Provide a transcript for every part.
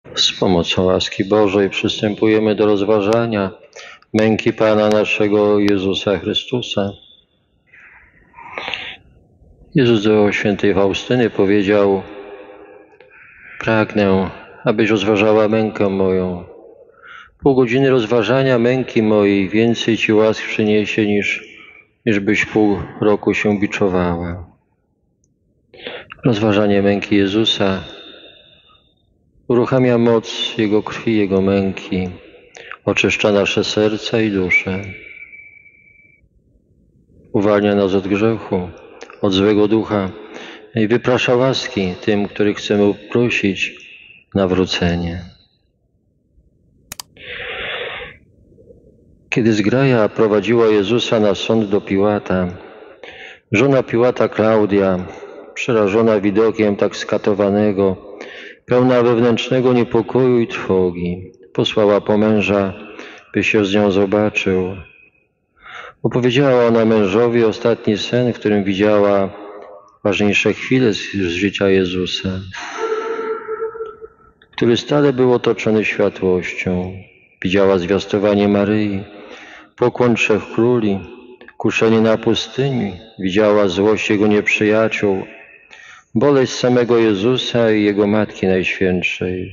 Z pomocą łaski Bożej przystępujemy do rozważania męki Pana naszego Jezusa Chrystusa. Jezus do świętej Faustyny powiedział: pragnę, abyś rozważała mękę moją. Pół godziny rozważania męki mojej więcej Ci łask przyniesie, niż byś pół roku się biczowała. Rozważanie męki Jezusa uruchamia moc Jego krwi, Jego męki, oczyszcza nasze serca i dusze. Uwalnia nas od grzechu, od złego ducha i wyprasza łaski tym, których chcemy prosić nawrócenie. Kiedy zgraja prowadziła Jezusa na sąd do Piłata, żona Piłata Klaudia, przerażona widokiem tak skatowanego, pełna wewnętrznego niepokoju i trwogi, posłała po męża, by się z nią zobaczył. Opowiedziała ona mężowi ostatni sen, w którym widziała ważniejsze chwile z życia Jezusa, który stale był otoczony światłością. Widziała zwiastowanie Maryi, pokłon 3 króli, kuszenie na pustyni, widziała złość Jego nieprzyjaciół, boleść samego Jezusa i Jego Matki Najświętszej.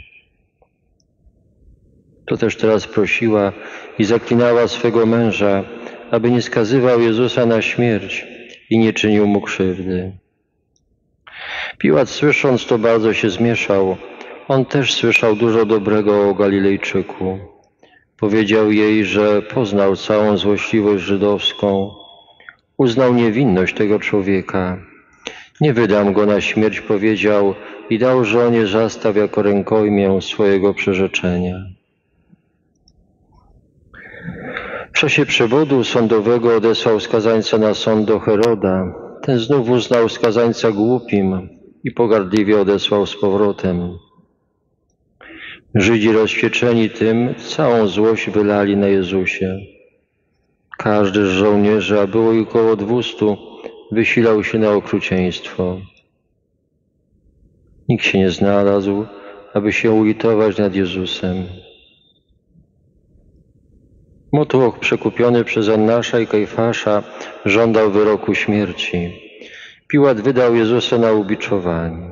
To też teraz prosiła i zaklinała swego męża, aby nie skazywał Jezusa na śmierć i nie czynił mu krzywdy. Piłat, słysząc to, bardzo się zmieszał. On też słyszał dużo dobrego o Galilejczyku. Powiedział jej, że poznał całą złośliwość żydowską. Uznał niewinność tego człowieka. Nie wydam go na śmierć, powiedział, i dał żonie zastaw jako rękojmię swojego przyrzeczenia. W czasie przewodu sądowego odesłał skazańca na sąd do Heroda. Ten znów uznał skazańca głupim i pogardliwie odesłał z powrotem. Żydzi rozwścieczeni tym całą złość wylali na Jezusie. Każdy z żołnierzy, a było ich około 200, wysilał się na okrucieństwo. Nikt się nie znalazł, aby się ulitować nad Jezusem. Motłoch, przekupiony przez Annasza i Kajfasza, żądał wyroku śmierci. Piłat wydał Jezusa na ubiczowanie.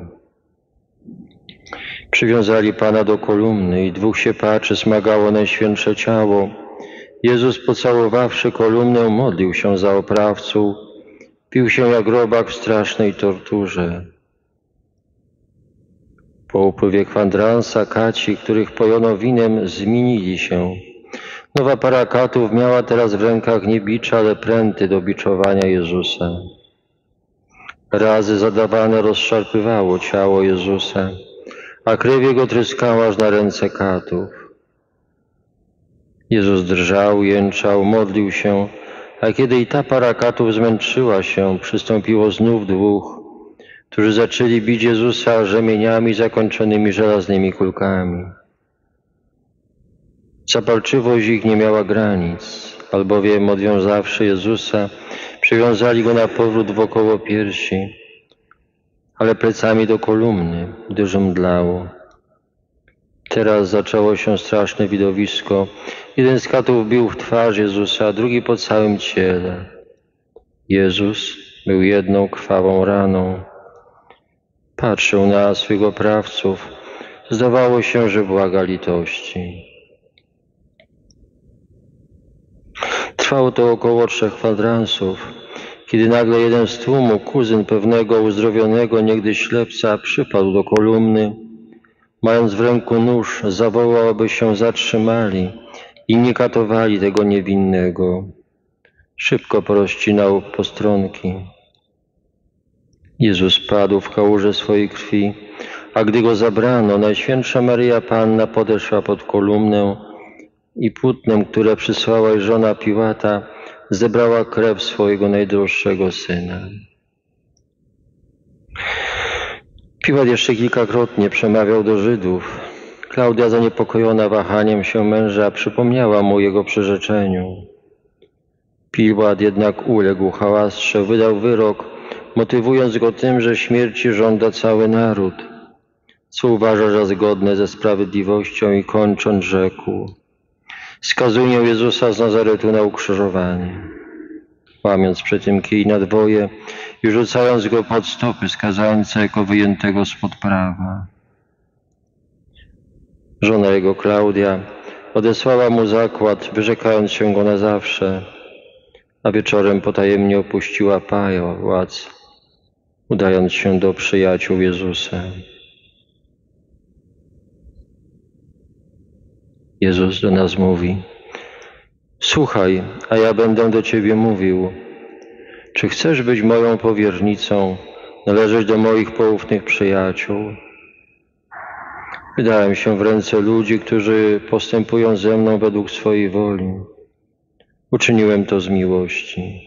Przywiązali Pana do kolumny i 2 siepaczy smagało Najświętsze Ciało. Jezus, pocałowawszy kolumnę, modlił się za oprawców, pił się jak robak w strasznej torturze. Po upływie kwadransa kaci, których pojono winem, zmienili się. Nowa para katów miała teraz w rękach nie bicza, ale pręty do biczowania Jezusa. Razy zadawane rozszarpywało ciało Jezusa, a krew Jego tryskała aż na ręce katów. Jezus drżał, jęczał, modlił się, a kiedy i ta para katów zmęczyła się, przystąpiło znów 2, którzy zaczęli bić Jezusa rzemieniami zakończonymi żelaznymi kulkami. Zapalczywość ich nie miała granic, albowiem odwiązawszy Jezusa, przywiązali Go na powrót wokoło piersi, ale plecami do kolumny, gdyż mdlało. Teraz zaczęło się straszne widowisko. Jeden z katów bił w twarz Jezusa, a drugi po całym ciele. Jezus był jedną krwawą raną. Patrzył na swych oprawców. Zdawało się, że błaga litości. Trwało to około 3 kwadransów, kiedy nagle jeden z tłumu, kuzyn pewnego uzdrowionego niegdyś ślepca, przypadł do kolumny. Mając w ręku nóż, zawołał, aby się zatrzymali i nie katowali tego niewinnego. Szybko porozcinał postronki. Jezus padł w kałuże swojej krwi, a gdy Go zabrano, Najświętsza Maryja Panna podeszła pod kolumnę i płótnem, które przysłała jej żona Piłata, zebrała krew swojego najdroższego syna. Piłat jeszcze kilkakrotnie przemawiał do Żydów. Klaudia, zaniepokojona wahaniem się męża, przypomniała mu jego przyrzeczeniu. Piłat jednak uległ hałastrze, wydał wyrok, motywując go tym, że śmierci żąda cały naród. co uważa za zgodne ze sprawiedliwością i kończąc rzekł: skazuję Jezusa z Nazaretu na ukrzyżowanie. Łamiąc przy tym kij na dwoje i rzucając go pod stopy skazańca jako wyjętego spod prawa. Żona jego, Klaudia, odesłała mu zakład, wyrzekając się go na zawsze, a wieczorem potajemnie opuściła pałac, udając się do przyjaciół Jezusa. Jezus do nas mówi: słuchaj, a ja będę do ciebie mówił. Czy chcesz być moją powiernicą, należeć do moich poufnych przyjaciół? Wydałem się w ręce ludzi, którzy postępują ze mną według swojej woli. Uczyniłem to z miłości.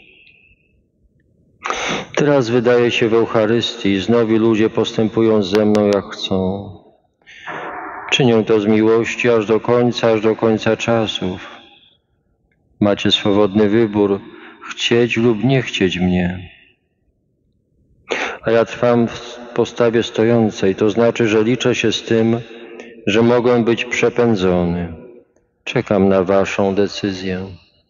Teraz wydaje się w Eucharystii, znowu ludzie postępują ze mną jak chcą. Czynię to z miłości aż do końca czasów. Macie swobodny wybór, chcieć lub nie chcieć mnie. A ja trwam w postawie stojącej, to znaczy, że liczę się z tym, że mogę być przepędzony. Czekam na waszą decyzję.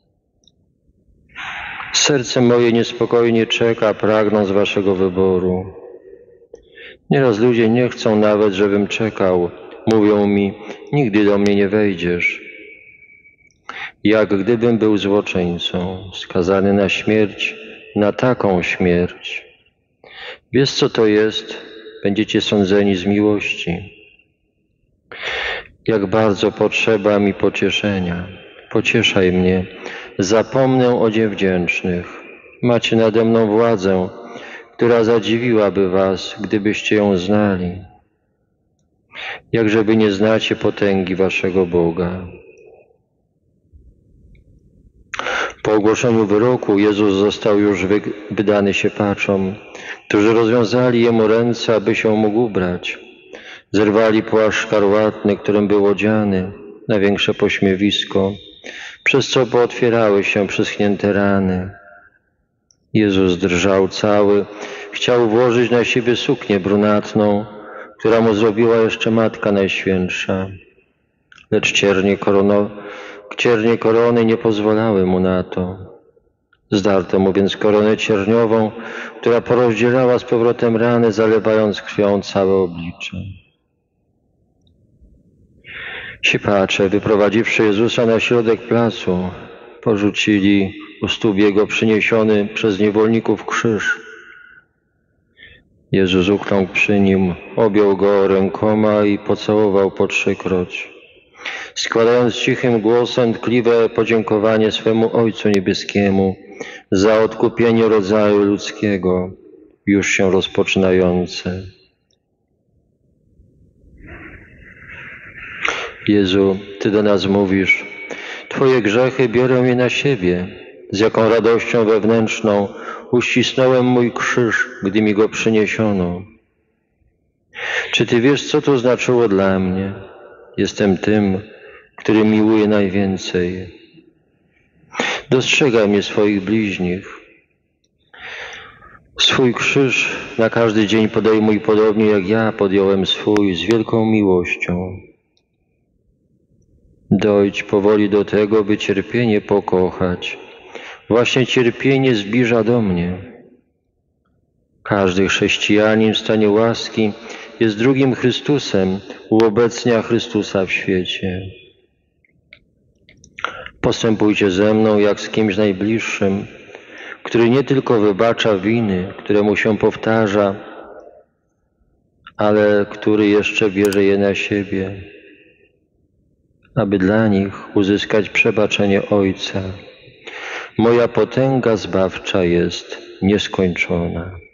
Serce moje niespokojnie czeka, pragnąc waszego wyboru. Nieraz ludzie nie chcą nawet, żebym czekał. Mówią mi: nigdy do mnie nie wejdziesz. Jak gdybym był złoczyńcą, skazany na śmierć, na taką śmierć. Wiesz, co to jest? Będziecie sądzeni z miłości. Jak bardzo potrzeba mi pocieszenia. Pocieszaj mnie. Zapomnę o niewdzięcznych. Macie nade mną władzę, która zadziwiłaby was, gdybyście ją znali. Jakże wy nie znacie potęgi waszego Boga. Po ogłoszeniu wyroku Jezus został już wydany siepaczom, którzy rozwiązali Jemu ręce, aby się mógł ubrać. Zerwali płaszcz szkarłatny, którym był odziany, na większe pośmiewisko, przez co pootwierały się przyschnięte rany. Jezus drżał cały, chciał włożyć na siebie suknię brunatną, która mu zrobiła jeszcze Matka Najświętsza. Lecz ciernie korony nie pozwalały mu na to. Zdarto mu więc koronę cierniową, która porozdzielała z powrotem rany, zalewając krwią całe oblicze. Siepacze, wyprowadziwszy Jezusa na środek placu, porzucili u stóp Jego przyniesiony przez niewolników krzyż. Jezus ukląkł przy nim, objął go rękoma i pocałował po 3-kroć, składając cichym głosem tkliwe podziękowanie swemu Ojcu Niebieskiemu za odkupienie rodzaju ludzkiego, już się rozpoczynające. Jezu, Ty do nas mówisz: Twoje grzechy biorę je na siebie. Z jaką radością wewnętrzną uścisnąłem mój krzyż, gdy mi go przyniesiono. Czy Ty wiesz, co to znaczyło dla mnie? Jestem tym, który miłuje najwięcej. Dostrzegaj mnie swoich bliźnich. Swój krzyż na każdy dzień podejmuj podobnie, jak ja podjąłem swój, z wielką miłością. Dojdź powoli do tego, by cierpienie pokochać. Właśnie cierpienie zbliża do mnie. Każdy chrześcijanin w stanie łaski jest drugim Chrystusem, uobecnia Chrystusa w świecie. Postępujcie ze mną jak z kimś najbliższym, który nie tylko wybacza winy, któremu się powtarza, ale który jeszcze bierze je na siebie, aby dla nich uzyskać przebaczenie Ojca. Moja potęga zbawcza jest nieskończona.